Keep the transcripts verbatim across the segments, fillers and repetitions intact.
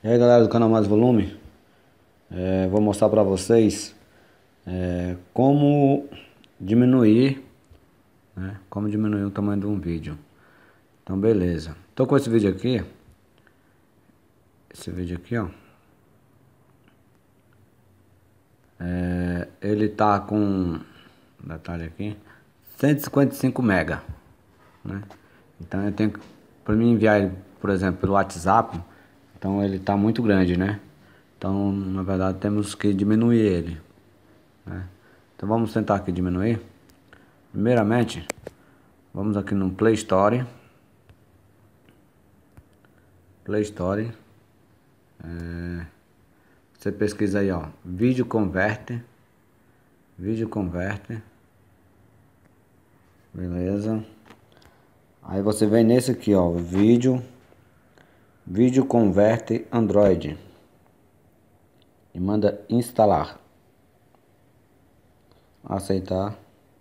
E aí galera do canal Mais Volume, é, vou mostrar pra vocês é, como diminuir, né, como diminuir o tamanho de um vídeo. Então beleza, tô com esse vídeo aqui, esse vídeo aqui ó, é, ele tá com, detalhe aqui, cento e cinquenta e cinco mega, né? Então eu tenho que, para mim enviar ele, por exemplo, pelo WhatsApp, então ele tá muito grande, né? Então na verdade temos que diminuir ele, né? Então vamos tentar aqui diminuir. Primeiramente, vamos aqui no Play Store. Play Store. É, você pesquisa aí, ó, vídeo converter. Vídeo converter. Beleza. Aí você vem nesse aqui, ó, vídeo. Vídeo converter Android. E manda instalar. Aceitar.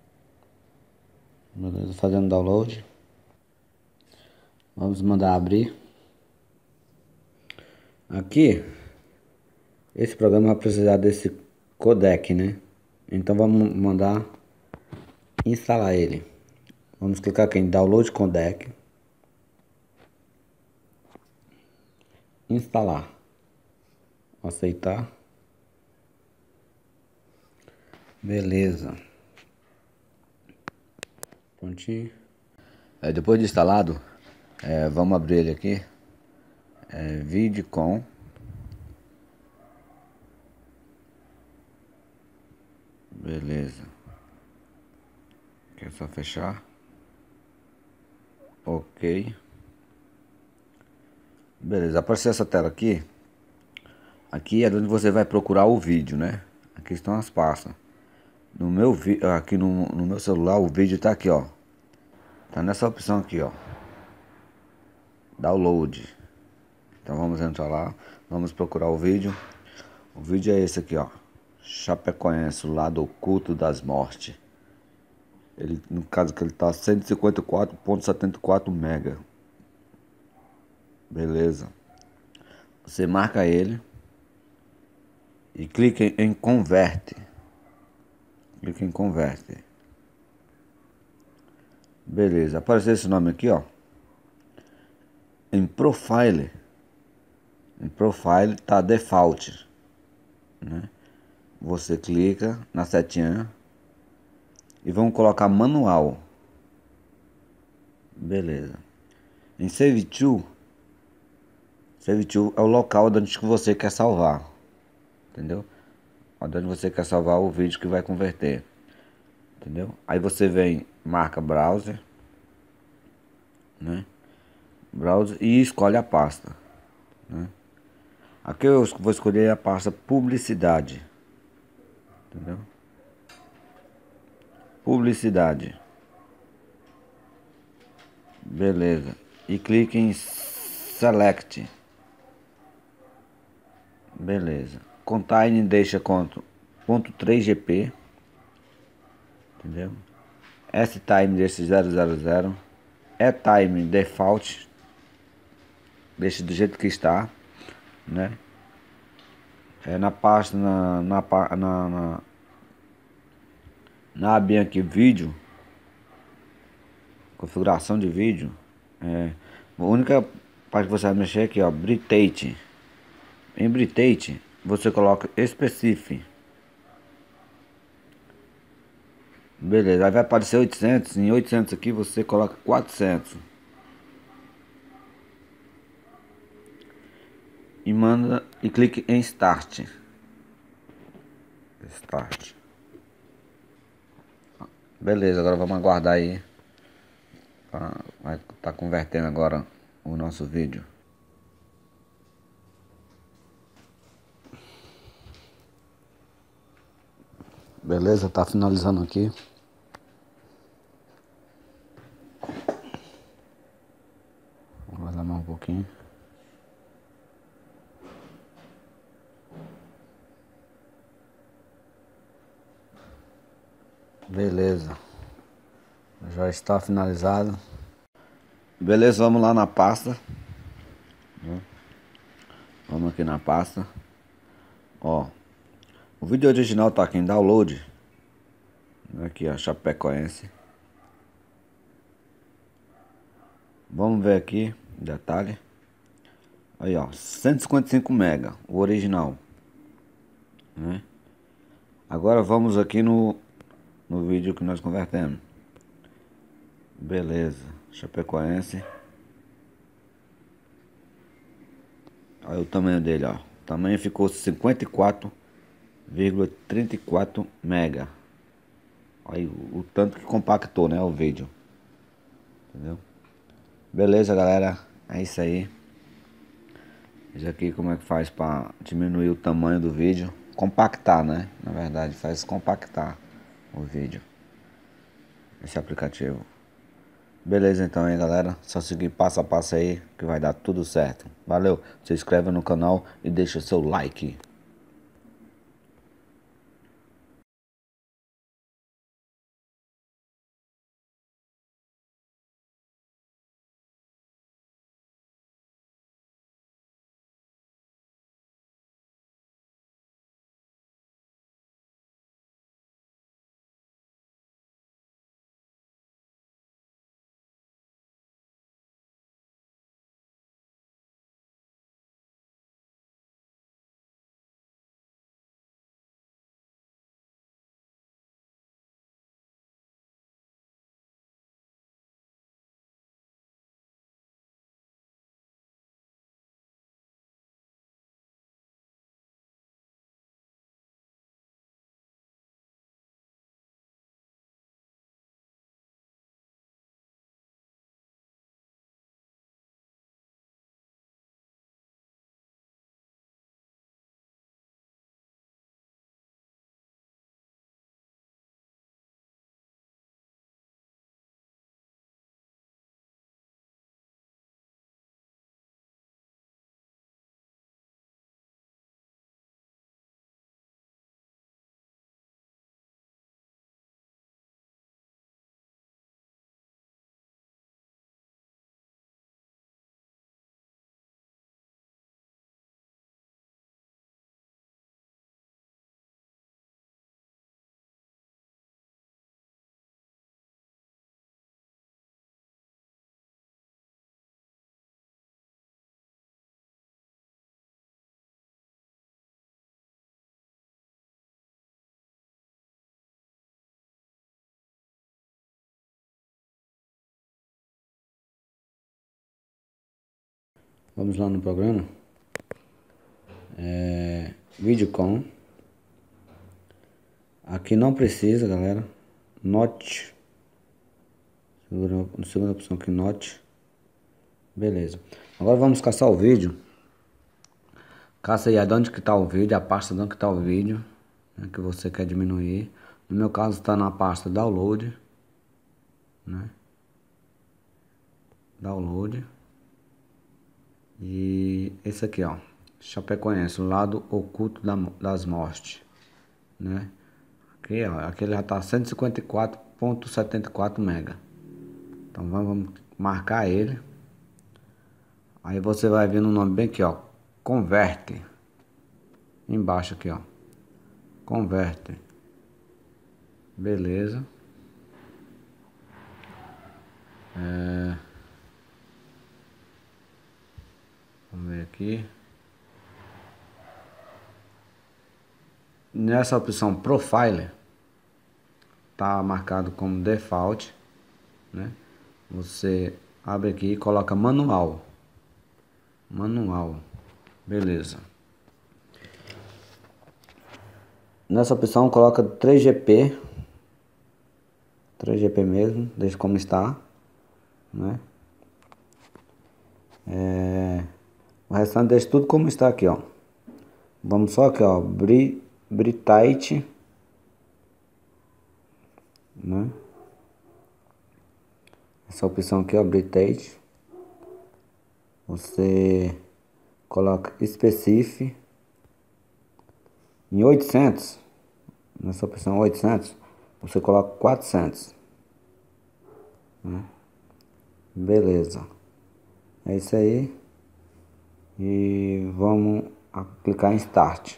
Beleza, fazendo download. Vamos mandar abrir. Aqui, esse programa vai precisar desse codec, né? Então vamos mandar instalar ele. Vamos clicar aqui em download codec. Instalar. Aceitar. Beleza. Prontinho. É, depois de instalado, é, vamos abrir ele aqui. É, vídeo com. Beleza. Aqui é só fechar. Ok. Beleza, apareceu essa tela aqui. Aqui é onde você vai procurar o vídeo, né? Aqui estão as pastas. No meu vi aqui no, no meu celular o vídeo tá aqui, ó. Tá nessa opção aqui, ó. Download. Então vamos entrar lá, vamos procurar o vídeo. O vídeo é esse aqui, ó. Chapecoense, o lado oculto das mortes. Ele, no caso que ele tá cento e cinquenta e quatro vírgula setenta e quatro mega. Beleza. Você marca ele e clica em converte. Clica em converte. Beleza, apareceu esse nome aqui, ó. Em profile. Em profile tá default, né? Você clica na setinha e vamos colocar manual. Beleza. Em save to, save to é o local onde você quer salvar, entendeu? Onde você quer salvar o vídeo que vai converter, entendeu? Aí você vem, marca browser, né? Browser e escolhe a pasta, né? Aqui eu vou escolher a pasta publicidade, entendeu? Publicidade. Beleza. E clique em select. Beleza. Container deixa quanto? ponto três G P. Entendeu? S-time deixa zero zero zero. E-time default. Deixa do jeito que está, né? É na pasta na na na, na, na abinha aqui vídeo, configuração de vídeo, é a única parte que você vai mexer aqui, ó, bitrate. Em bitrate você coloca specify. Beleza, aí vai aparecer oitocentos, em oitocentos aqui você coloca quatrocentos. E manda e clique em start. Start. Beleza, agora vamos aguardar aí. Vai estar tá convertendo agora o nosso vídeo. Beleza, tá finalizando aqui. Vou guardar mais um pouquinho. Beleza, já está finalizado. Beleza, vamos lá na pasta. Vamos aqui na pasta. Ó, o vídeo original tá aqui em download. Aqui, ó, Chapecoense. Vamos ver aqui, detalhe. Aí, ó, cento e cinquenta e cinco mega, o original, né? Agora vamos aqui no, no vídeo que nós convertemos. Beleza, Chapecoense. Olha o tamanho dele, ó. O tamanho ficou cinquenta e quatro vírgula trinta e quatro mega. Olha o, o tanto que compactou, né, o vídeo. Entendeu? Beleza, galera. É isso aí. Veja aqui como é que faz para diminuir o tamanho do vídeo. Compactar, né? Na verdade, faz compactar o vídeo. Esse aplicativo. Beleza, então aí, galera. Só seguir passo a passo aí que vai dar tudo certo. Valeu. Se inscreve no canal e deixa seu like. Vamos lá no programa. É, Videocon. Aqui não precisa, galera. Note. Segura, segunda opção aqui, Note. Beleza. Agora vamos caçar o vídeo. Caça aí de onde que tá o vídeo, a pasta de onde que tá o vídeo, né, que você quer diminuir. No meu caso está na pasta Download, né? Download. E esse aqui, ó, Chapecoense, o lado oculto da, das mortes, né? Aqui, ó, aqui ele já tá cento e cinquenta e quatro vírgula setenta e quatro mega. Então vamos marcar ele. Aí você vai ver no nome bem aqui, ó, converte. Embaixo aqui, ó, converte. Beleza. É... Vamos ver aqui. Nessa opção Profile, tá marcado como Default, né? Você abre aqui e coloca Manual. Manual. Beleza. Nessa opção coloca três G P. três G P mesmo, deixa como está, né? É... O restante deixa tudo como está aqui, ó. Vamos só aqui, ó, Bri... Bright, né? Essa opção aqui, ó, Bright. Você coloca Specify em oitocentos. Nessa opção oitocentos, você coloca quatrocentos, né? Beleza. É isso aí. E vamos a clicar em Start.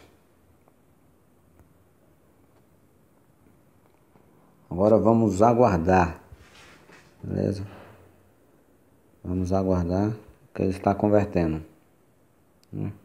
Agora vamos aguardar, beleza? Vamos aguardar que ele está convertendo, né?